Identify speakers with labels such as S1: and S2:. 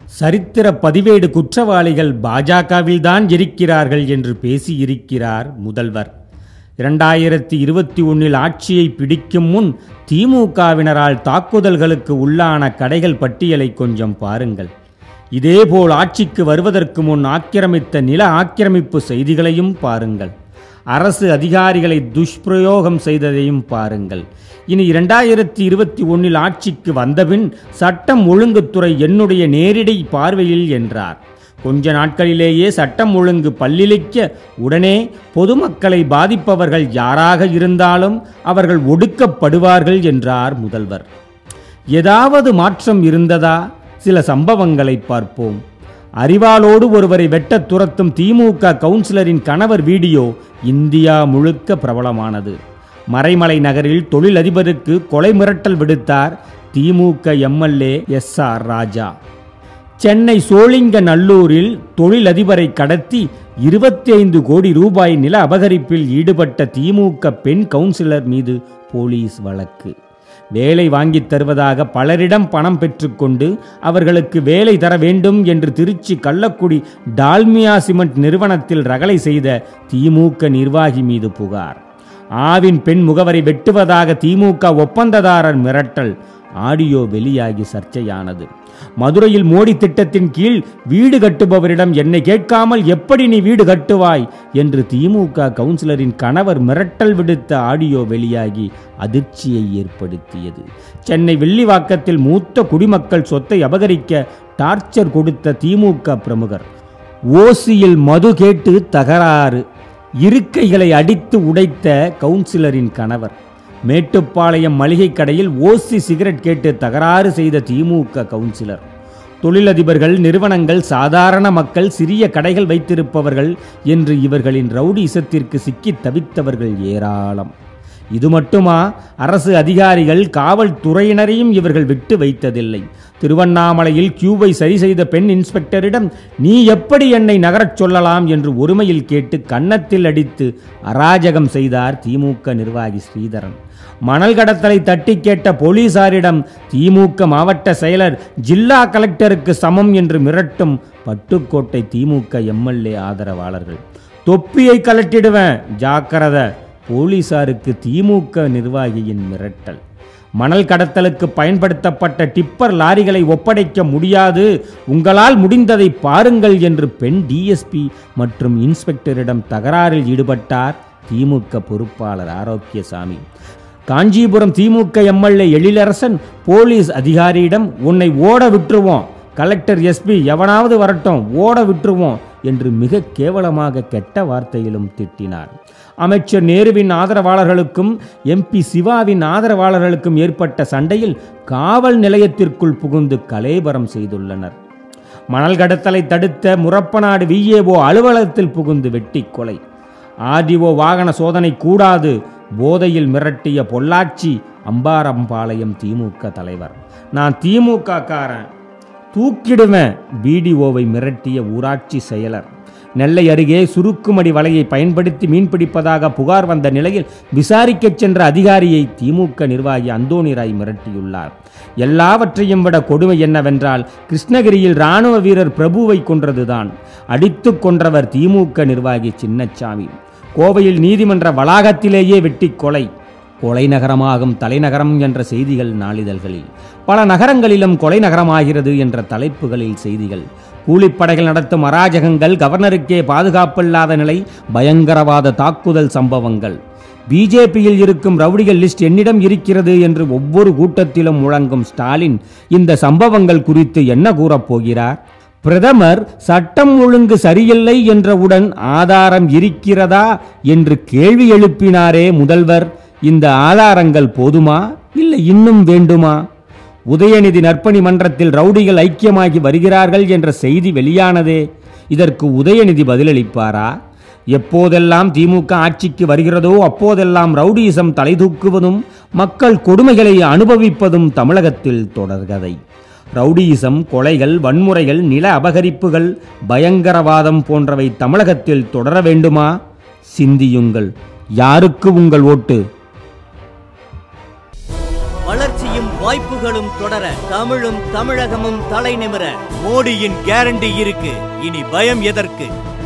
S1: சரித்திர பதிவேடு குற்றவாளிகள் பாஜகவில்தான் இருக்கிறார்கள் என்று பேசியிருக்கிறார் முதல்வர். 2021 ஆட்சியை பிடிக்கும் முன் திமுகவினரால் தாக்குதல்களுக்கு உள்ளான கடைகள் பட்டியலை கொஞ்சம் பாருங்கள். இதேபோல் ஆட்சிக்கு வருவதற்கு முன் ஆக்கிரமித்த நில ஆக்கிரமிப்பு செய்திகளையும் பாருங்கள். அரசு அதிகாரிகளை துஷ்பிரயோகம் செய்ததையும் பாருங்கள். இனி 2021 ஆட்சிக்கு வந்தபின் சட்டம் ஒழுங்குத்துறை என்னுடைய நேரடி பார்வையில் என்றார். கொஞ்ச நாட்களிலேயே சட்டம் ஒழுங்கு பல்லிழிக்க உடனே பொதுமக்களை பாதிப்பவர்கள் யாராக இருந்தாலும் அவர்கள் ஒடுக்கப்படுவார்கள் என்றார் முதல்வர். ஏதாவது மாற்றம் இருந்ததா? சில சம்பவங்களை பார்ப்போம். அறிவாளோடு ஒருவரை வெட்ட துரத்தும் திமுக கவுன்சிலரின் கணவர் வீடியோ இந்தியா முழுக்க பிரபலமானது. மறைமலை நகரில் தொழிலதிபருக்கு கொலை மிரட்டல் விடுத்தார் திமுக எம்எல்ஏ SR ராஜா. சென்னை சோழிங்கநல்லூரில் தொழிலதிபரை கடத்தி 25 கோடி ரூபாய் நில அபகரிப்பில் ஈடுபட்ட திமுக பெண் கவுன்சிலர் மீது போலீஸ் வழக்கு. வேலை வாங்கி தருவதாக பலரிடம் பணம் பெற்றுக்கொண்டு அவர்களுக்கு வேலை தர வேண்டும் என்று திருச்சி கள்ளக்குடி டால்மியா சிமெண்ட் நிறுவனத்தில் ரகளை செய்த திமுக நிர்வாகி மீது புகார். ஆவின் பெண் முகவரை வெட்டுவதாக திமுக ஒப்பந்ததாரர் மிரட்டல். ஆடியோ வெளியாகி சர்ச்சையானது. மதுரையில் மோடி திட்டத்தின் கீழ் வீடு கட்டுபவரிடம் என்னை கேட்காமல் எப்படி நீ வீடு கட்டுவாய் என்று திமுக கவுன்சிலரின் கணவர் மிரட்டல் விடுத்த ஆடியோ வெளியாகி அதிர்ச்சியை ஏற்படுத்தியது. சென்னை வெள்ளிவாக்கத்தில் மூத்த குடிமக்கள் சொத்தை அபகரிக்க டார்ச்சர் கொடுத்த திமுக பிரமுகர். ஓசியில் மது கேட்டு தகராறு. இருக்கைகளை அடித்து உடைத்த கவுன்சிலரின் கணவர். மேட்டுப்பாளையம் மளிகை கடையில் ஓசி சிகரெட் கேட்டு தகராறு செய்த திமுக கவுன்சிலர். தொழிலதிபர்கள், நிறுவனங்கள், சாதாரண மக்கள், சிறிய கடைகள் வைத்திருப்பவர்கள் என்று இவர்களின் ரவுடிசத்திற்கு சிக்கி தவித்தவர்கள் ஏராளம். இது மட்டுமா? அரசு அதிகாரிகள், காவல்துறையினரையும் இவர்கள் விட்டு வைத்ததில்லை. திருவண்ணாமலையில் கியூவை சரி செய்த பெண் இன்ஸ்பெக்டரிடம் நீ எப்படி என்னை நகரச் சொல்லலாம் என்று ஒருமையில் கேட்டு கன்னத்தில் அடித்து அராஜகம் செய்தார் திமுக நிர்வாகி ஸ்ரீதரன். மணல் கடத்தலை தட்டி கேட்ட போலீசாரிடம் திமுக மாவட்ட செயலர் ஜில்லா கலெக்டருக்கு சமம் என்று மிரட்டும் பட்டுக்கோட்டை திமுக எம்எல்ஏ ஆதரவாளர்கள். தொப்பியை கலட்டிடுவேன் ஜாக்கிரதை, போலீசாருக்கு திமுக நிர்வாகியின் மிரட்டல். மணல் கடத்தலுக்கு பயன்படுத்தப்பட்ட டிப்பர் லாரிகளை ஒப்படைக்க முடியாது, உங்களால் முடிந்ததை பாருங்கள் என்று பெண் டிஎஸ்பி மற்றும் இன்ஸ்பெக்டரிடம் தகராறில் ஈடுபட்டார் திமுக பொறுப்பாளர் ஆரோக்கியசாமி. காஞ்சிபுரம் திமுக எம்எல்ஏ எழிலரசன் போலீஸ் அதிகாரியிடம் உன்னை ஓட விட்டுருவோம், கலெக்டர் எஸ்பி எவனாவது வரட்டும் ஓட விட்டுருவோம் என்று மிக கேவலமாக கெட்ட வார்த்தையிலும் திட்டினார். அமைச்சர் நேருவின் ஆதரவாளர்களுக்கும் MP சிவாவின் ஆதரவாளர்களுக்கும் ஏற்பட்ட சண்டையில் காவல் நிலையத்திற்குள் புகுந்து கலேபரம் செய்துள்ளனர். மணல் கடத்தலை தடுத்த முரப்பநாடு VAO அலுவலகத்தில் புகுந்து வெட்டி கொலை. RDO வாகன சோதனை கூடாது, போதையில் மிரட்டிய பொள்ளாச்சி அம்பாரம்பாளையம் திமுக தலைவர். நான் திமுக காரன் தூக்கிடுவேன், BDOவை மிரட்டிய ஊராட்சி செயலர். நெல்லை அருகே சுருக்குமடி வலையை பயன்படுத்தி மீன்பிடிப்பதாக புகார் வந்த நிலையில் விசாரிக்கச் சென்ற அதிகாரியை திமுக நிர்வாகி அந்தோணிராய் மிரட்டியுள்ளார். எல்லாவற்றையும் விட கொடுமை என்னவென்றால் கிருஷ்ணகிரியில் இராணுவ வீரர் பிரபுவை கொன்றதுதான். அடித்து கொன்றவர் திமுக நிர்வாகி சின்னச்சாமி. கோவையில் நீதிமன்ற வளாகத்திலேயே வெட்டி கொலை. கொலை நகரமாகும் தலைநகரம் என்ற செய்திகள் நாளிதழ்களில். பல நகரங்களிலும் கொலை நகரமாகிறது என்ற தலைப்புகளில் செய்திகள். கூலிப்படைகள் நடத்தும் அராஜகங்கள், கவர்னருக்கே பாதுகாப்பில்லாத நிலை, பயங்கரவாத தாக்குதல் சம்பவங்கள். பிஜேபியில் இருக்கும் ரவுடிகள் லிஸ்ட் என்னிடம் இருக்கிறது என்று ஒவ்வொரு கூட்டத்திலும் முழங்கும் ஸ்டாலின் இந்த சம்பவங்கள் குறித்து என்ன கூறப்போகிறார்? பிரதமர் சட்டம் ஒழுங்கு சரியில்லை என்றவுடன் ஆதாரம் இருக்கிறதா என்று கேள்வி எழுப்பினாரே முதல்வர். இந்த ஆதாரங்கள் போதுமா, இல்லை இன்னும் வேண்டுமா? உதயநிதி நற்பணி மன்றத்தில் ரவுடிகள் ஐக்கியமாகி வருகிறார்கள் என்ற செய்தி வெளியானதே, இதற்கு உதயநிதி பதிலளிப்பாரா? எப்போதெல்லாம் திமுக ஆட்சிக்கு வருகிறதோ அப்போதெல்லாம் ரவுடியிசம் தலை தூக்குவதும் மக்கள் கொடுமைகளை அனுபவிப்பதும் தமிழகத்தில் தொடர்கதை. ரவுடியிசம், கொலைகள், வன்முறைகள், நில அபகரிப்புகள், பயங்கரவாதம் போன்றவை தமிழகத்தில் தொடர வேண்டுமா? சிந்தியுங்கள். யாருக்கு உங்கள் ஓட்டு?
S2: வளர்ச்சியும் வாய்ப்புகளும் தொடர, தமிழும் தமிழகமும் தலை நிமிர மோடியின் கேரண்டி இருக்கு. இனி பயம் எதற்கு?